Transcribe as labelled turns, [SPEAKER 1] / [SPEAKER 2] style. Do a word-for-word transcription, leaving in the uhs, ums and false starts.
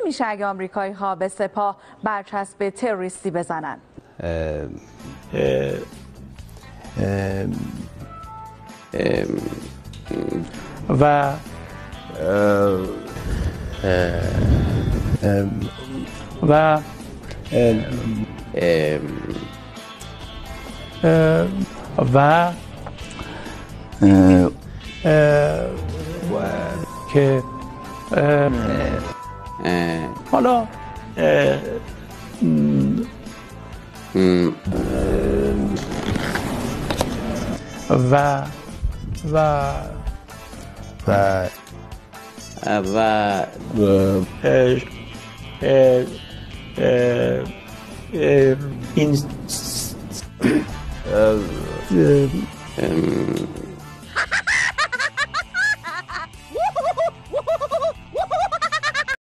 [SPEAKER 1] میشه اگه آمریکایی ها به سپاه برچسب تروریستی بزنن؟
[SPEAKER 2] و و و که حالا و و
[SPEAKER 3] و
[SPEAKER 2] و این